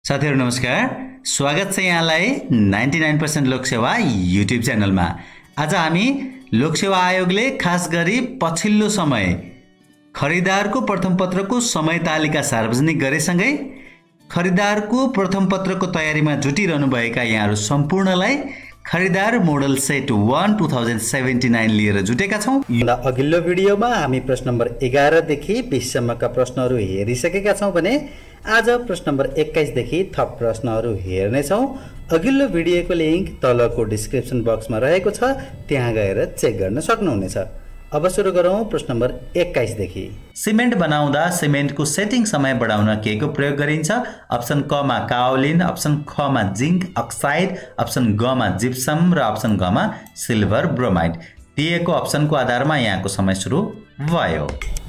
साथीहरु नमस्कार, स्वागत छ यहाँलाई 99% लोकसेवा युट्युब च्यानलमा। आज हामी लोकसेवा आयोगले खास गरी पछिल्लो समय खरिदारको प्रथम पत्रको समय तालिका सार्वजनिक गरेसँगै खरिदारको प्रथम पत्रको तयारीमा जुटिरहनु भएका यहाँहरु सम्पूर्णलाई खरिदार मोडल सेट 1 2079 लिएर जुटेका छौं। अघिल्लो भिडियोमा हामी प्रश्न नम्बर 11 देखि 20 सम्मका प्रश्नहरु हेरिसकेका छौं भने आज प्रश्न नम्बर 21 देखि थप प्रश्नहरु हेर्ने छौं। अघिल्लो भिडियोको लिंक तलको डिस्क्रिप्सन बक्समा रहेको छ, त्यहाँ गएर चेक गर्न सक्नुहुनेछ। अब सुरु गरौं प्रश्न नम्बर 21 देखि। सिमेन्ट बनाउँदा सिमेन्टको सेटिङ समय बढाउन केको प्रयोग गरिन्छ? अप्सन क मा काओलिन, अप्सन ख मा जिंक अक्साइड, अप्सन ग मा जिप्सम र अप्सन घ मा सिल्भर ब्रोमाइड। दिएको अप्सनको आधारमा यहाँको समय सुरु भयो।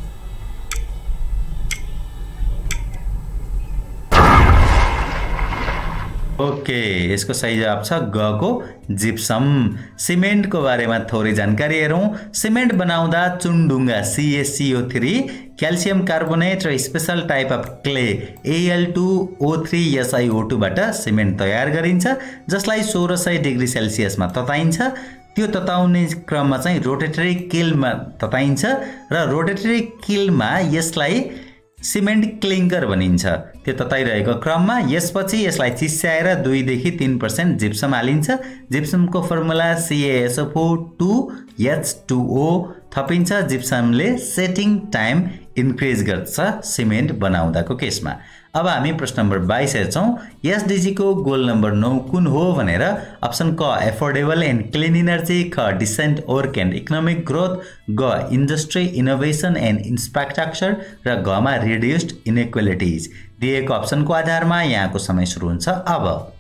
ओके, यसको सही जवाब छ ग को जिप्सम। सिमेन्टको बारेमा थोरै जानकारी हेरौं। सिमेन्ट बनाउँदा चुनढुङ्गा CaCO3, क्याल्सियम कार्बोनेट र special type of clay Al2O3SiO2 बाट सिमेन्ट तयार गरिन्छ, जसलाई 1600 डिग्री सेल्सियसमा तताइन्छ। त्यो तताउने क्रममा चाहिँ रोटेटरी किलमा तताइन्छ र रोटेटरी किलमा यसलाई सिमेन्ट क्लिङ्कर भनिन्छ। त्यो तताइरहेको क्रममा यसपछि यसलाई चिस्याएर 2 देखि 3% जिप्सम हालिन्छ। जिप्समको फर्मुला CaSO4 2H2O थपिन्छ। जिप्समले सेटिङ टाइम इन्क्रिज गर्छ सिमेन्ट बनाउँदाको केसमा। अब हामी प्रश्न नम्बर 22 हेर्छौं। एसडीजी को गोल नम्बर 9 कुन हो भनेर अप्सन क एफोर्डेबल एन्ड क्लीन एनर्जी, ख decent work and economic growth, ग इन्डस्ट्री इनोभेसन एन्ड इन्फ्रास्ट्रक्चर र घ मा रिड्युस्ड इनइक्वालिटीज। दिएको अप्सनको आधारमा यहाँको समय सुरु हुन्छ अब।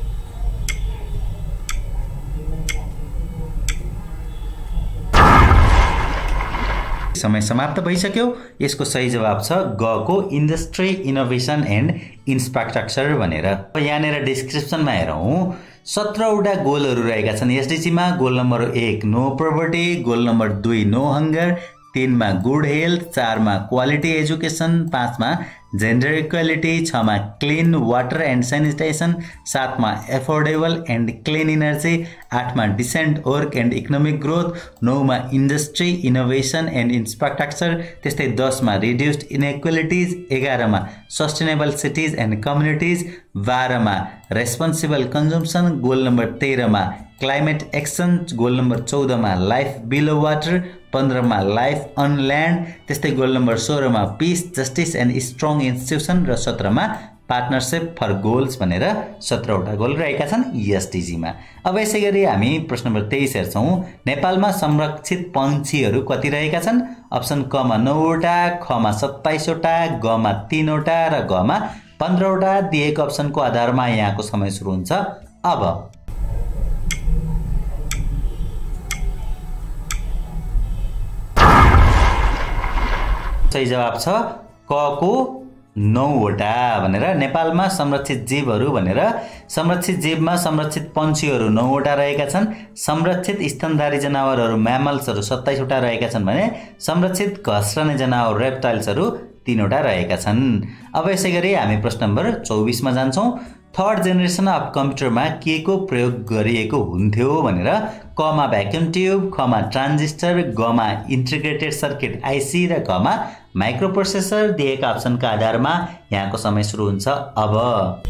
समय समाप्त भइसक्यो। यसको सही जवाब छ ग को इन्डस्ट्री इनोभेसन एन्ड इन्फ्रास्ट्रक्चर भनेर। यहाँनेर डिस्क्रिप्सनमा हेरौं, 17 वटा गोलहरु रहेका छन् एसडीजी मा। Goal number 1 no poverty, goal number 2 no hunger, 3 मा गुड हेल्थ, 4 मा क्वालिटी एजुकेसन, 5 मा जेन्डर इक्वालिटी, 6 मा क्लीन वाटर एन्ड सैनिटेसन, 7 मा एफोर्डेबल एन्ड क्लीन एनर्जी, 8 मा decent work and economic growth, 9 मा इन्डस्ट्री इनोभेसन एन्ड इन्फ्रास्ट्रक्चर, त्यस्तै 10 मा रिड्युस्ड इनइक्वालिटीज, 11 मा सस्टेनेबल सिटीज एन्ड कम्युनिटीज, 12 मा रेस्पोन्सिबल कन्जम्पसन, गोल नम्बर 13 मा क्लाइमेट एक्सन, गोल नम्बर 14 मा लाइफ बिलो वाटर, 15 मा लाइफ अन ल्यान्ड, त्यस्तै गोल नम्बर 16 मा peace justice and strong institution र 17 मा पार्टनरशिप फर गोल्स भनेर 17 वटा गोल रहेका छन् एसडीजी मा। अब यसैगरी हामी प्रश्न नम्बर 23 हेर्छौं। नेपालमा संरक्षित पंक्षीहरु कति रहेका छन्? अप्सन क मा 9 वटा, ख मा 27 वटा, ग मा 3 वटा र घ मा 15 वटा। दिएको अप्सनको आधारमा यहाँको समय सुरु हुन्छ अब। सही जवाब छ क को 9 वटा भनेर। नेपालमा संरक्षित जीवहरु भनेर संरक्षित जीवमा संरक्षित पंक्षीहरु 9 वटा रहेका छन्। संरक्षित स्तनधारी जनावरहरु म्यामल्सहरु 27 वटा रहेका छन् भने संरक्षित घस्रने जनावर रेप्टाइल्सहरु 3 वटा रहेका छन्। अब यसैगरी हामी प्रश्न नम्बर 24 मा जान्छौं। थर्ड जेनेरेसन अफ कम्प्युटरमा के को प्रयोग गरिएको हुन्थ्यो भनेर क मा भ्याक्युम ट्युब, ख मा ट्रान्जिस्टर, ग मा इन्टिग्रेटेड सर्किट आईसी र घ मा माइक्रोप्रोसेसर। दिएका अप्सनका आधारमा यहाँको समय सुरु हुन्छ अब।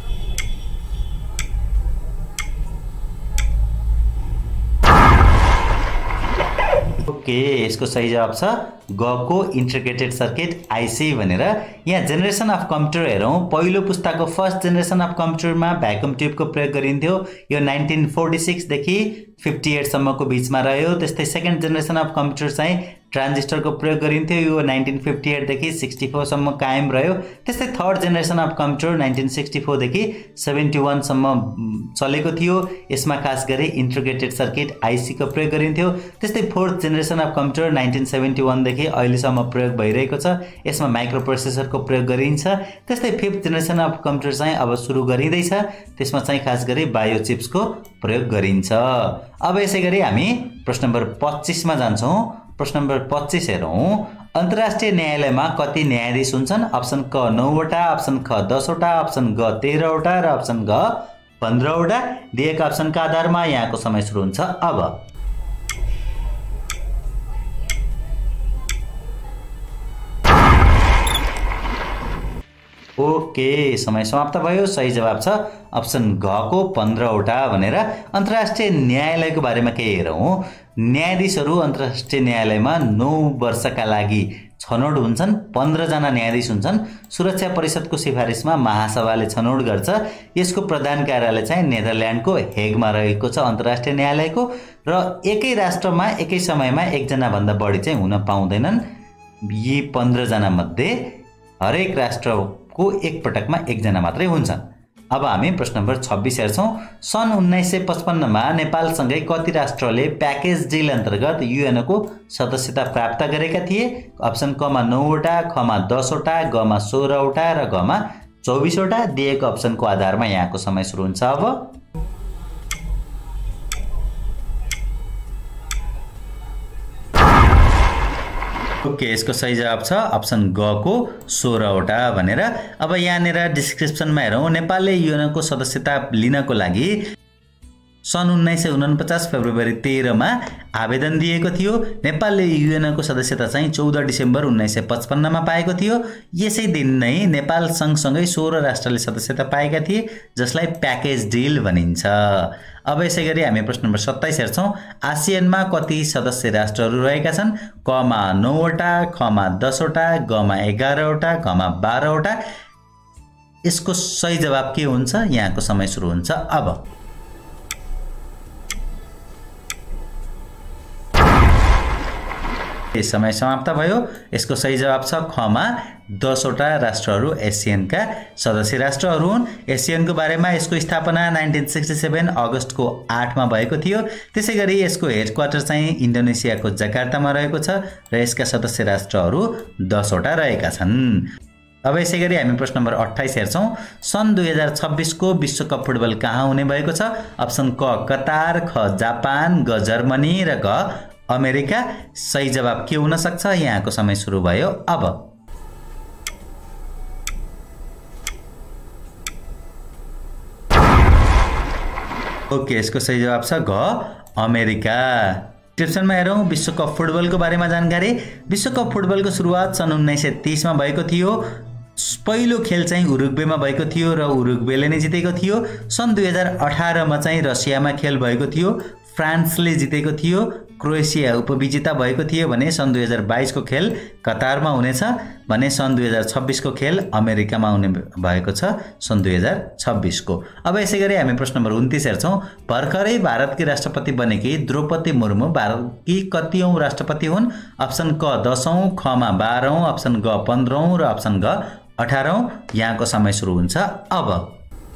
ओके, यसको सही जवाब छ ग को इन्टिग्रेटेड सर्किट आईसी भनेर। यहाँ जेनेरेसन अफ कम्प्युटर हेरौं। पहिलो पुस्ताको फर्स्ट जेनेरेसन अफ कम्प्युटरमा भ्याक्युम ट्युबको प्रयोग गरिन्थ्यो। यो 1946 देखि 58 सम्मको बीचमा रह्यो। त्यस्तै सेकेन्ड जेनेरेसन अफ कम्प्युटर चाहिँ ट्रान्जिस्टरको प्रयोग गरिन्थ्यो। यो 1958 देखि 64 सम्म कायम रह्यो। त्यस्तै थर्ड जेनेरेसन अफ कम्प्युटर 1964 देखि 71 सम्म चलेको थियो। यसमा खास गरी इन्टिग्रेटेड सर्किट आईसी को प्रयोग गरिन्थ्यो। त्यस्तै फोर्थ जेनेरेसन अफ कम्प्युटर 1971 देखि अहिलेसम्म प्रयोग भइरहेको छ। यसमा माइक्रोप्रोसेसरको प्रयोग गरिन्छ। त्यस्तै फिफ्थ जेनेरेसन अफ कम्प्युटर चाहिँ अब सुरु गरिँदैछ। त्यसमा चाहिँ खास गरी बायो चिप्सको प्रयोग गरिन्छ। अब यसैगरी हामी प्रश्न नम्बर 25 मा जान्छौं। प्रश्न नम्बर 25 हेरौं। अन्तर्राष्ट्रिय न्यायालयमा कति न्यायाधीश हुन्छन्? अप्सन क 9 वटा, अप्सन ख 10 वटा, अप्सन ग 13 वटा र अप्सन घ 15 वटा। दिएका अप्सनका आधारमा यहाँको समय सुरु हुन्छ अब। ओके, समय समाप्त भयो। सही जवाब छ अप्सन घ को 15 वटा भनेर। अन्तर्राष्ट्रिय न्यायालयको बारेमा के हेरौँ। न्यायाधीशहरू अन्तर्राष्ट्रिय न्यायालयमा 9 वर्षका लागि छनौट हुन्छन्। 15 जना न्यायाधीश हुन्छन्। सुरक्षा परिषदको सिफारिसमा महासभाले छनौट गर्छ। यसको प्रधान कार्यालय चाहिँ नेदरल्यान्डको हेगमा रहेको छ अन्तर्राष्ट्रिय न्यायालयको। र एकै राष्ट्रमा एकै समयमा एकजना भन्दा बढी चाहिँ हुन पाउँदैनन्। यी 15 जना मध्ये हरेक राष्ट्रको एक पटकमा एकजना मात्रै हुन्छन्। अब हामी प्रश्न नम्बर 26 हेर्छौँ। सन् 1955 मा नेपालसँगै कति राष्ट्रले प्याकेज डिल अन्तर्गत युएनको सदस्यता प्राप्त गरेका थिए? अप्सन क मा 9 वटा, ख मा 10 वटा, ग मा 16 वटा र घ मा 24 वटा। दिएको अप्सनको आधारमा यहाँको समय सुरु हुन्छ अब। ओके, यसको सही जवाब छ अप्सन ग को 16 वटा भनेर। अब यहाँनिर डिस्क्रिप्सनमा हेरौँ। नेपालले युएनको सदस्यता लिनको लागि सन् 1949 फेब्रुअरी 13 मा आवेदन दिएको थियो। नेपालले युएनको सदस्यता चाहिँ 14 डिसेम्बर 1955 मा पाएको थियो। यसै दिन नै नेपाल सँगसँगै 16 राष्ट्रले सदस्यता पाएका थिए, जसलाई प्याकेज डिल भनिन्छ। अब यसै गरी हामी प्रश्न नम्बर 27 हेर्छौँ। आसियानमा कति सदस्य राष्ट्रहरू रहेका छन्? क मा 9 वटा, ख मा 10 वटा, ग मा 11 वटा, घ मा 12 वटा। यसको सही जवाब के हुन्छ? यहाँको समय सुरु हुन्छ अब। समय समाप्त भयो। यसको सही जवाब छ ख मा 10 वटा राष्ट्रहरू एसियनका सदस्य राष्ट्रहरू हुन्। एसियनको बारेमा यसको स्थापना 1967 अगस्तको 8 मा भएको थियो। त्यसै गरी यसको हेडक्वार्टर चाहिँ इन्डोनेसियाको जकार्तामा रहेको छ र यसका सदस्य राष्ट्रहरू 10 वटा रहेका छन्। अब यसै गरी हामी प्रश्न नम्बर 28 हेर्छौँ। सन् 2026 को विश्वकप फुटबल कहाँ हुने भएको छ? अप्सन क कतार, ख जापान, ग जर्मनी र घ अमेरिका। सही जवाब के हुन सक्छ? यहाँको समय सुरु भयो अब। ओके, यसको सही जवाब छ घ अमेरिका। डिस्क्रिप्सनमा हेरौँ। विश्वकप फुटबलको बारेमा जानकारी। विश्वकप फुटबलको सुरुवात सन् 1930 मा भएको थियो। पहिलो खेल चाहिँ उरुग्वेमा भएको थियो र उरुग्वेले नै जितेको थियो। सन् 2018 मा चाहिँ रसियामा खेल भएको थियो। फ्रान्सले जितेको थियो। क्रोएसिया उपविजेता भएको थियो भने सन् 2022 को खेल कतारमा हुनेछ भने सन् 2026 को खेल अमेरिकामा हुने भएको छ सन् 2026 को। अब यसै गरी हामी प्रश्न नम्बर 29 हेर्छौँ। भर्खरै भारतकी राष्ट्रपति बनेकी द्रौपदी मुर्मू भारतकी कतिऔं राष्ट्रपति हुन्? अप्सन क 10औं, ख मा 12औं, अप्सन ग 15औं र अप्सन घ 18औं। यहाँको समय सुरु हुन्छ अब।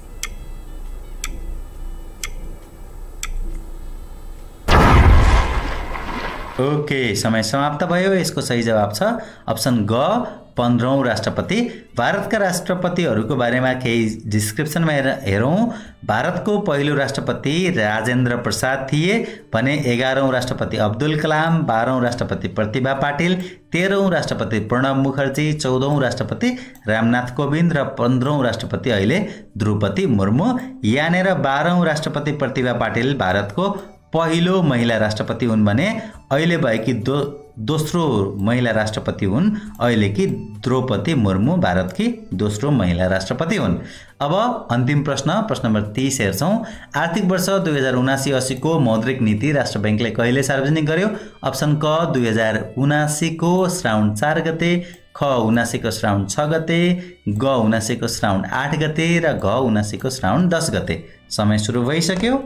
ओके, समय समाप्त भयो। यसको सही जवाब छ अप्सन ग 15औं राष्ट्रपति। भारतका राष्ट्रपतिहरूको बारेमा केही डिस्क्रिप्सनमा हेरौँ। भारतको पहिलो राष्ट्रपति राजेन्द्र प्रसाद थिए भने 11औं राष्ट्रपति अब्दुल कलाम, 12औं राष्ट्रपति प्रतिभा पाटिल, 13औं राष्ट्रपति प्रणब मुखर्जी, 14औं राष्ट्रपति रामनाथ कोविन्द र 15औं राष्ट्रपति अहिले द्रौपदी मुर्मू। यहाँनिर 12औं राष्ट्रपति प्रतिभा पाटिल भारतको पहिलो महिला राष्ट्रपति हुन् भने अहिले भएकी दोस्रो महिला राष्ट्रपति हुन् अहिलेकी द्रौपदी मुर्मू भारतकी दोस्रो महिला राष्ट्रपति हुन्। अब अन्तिम प्रश्न नम्बर 30 हेर्छौँ। आर्थिक वर्ष 2079-80 को मौद्रिक नीति राष्ट्र बैंकले कहिले सार्वजनिक गर्यो? अप्सन क 2079 को श्रावण 4 गते, ख 79 को श्रावण 6 गते, ग 79 को श्रावण 8 गते र घ 79 को श्रावण 10 गते। समय सुरु भइसक्यो।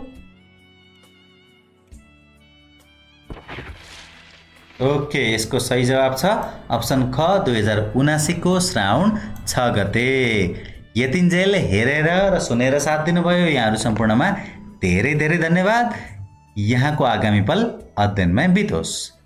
ओके, यसको सही जवाब छ अप्सन ख 2079 को श्रावण 6 गते। यतिन्जेल हेरेर र सुनेर साथ दिनुभयो यहाँहरू सम्पूर्णमा धेरै धेरै धन्यवाद। यहाँको आगामी पल अध्ययनमै बितोस्।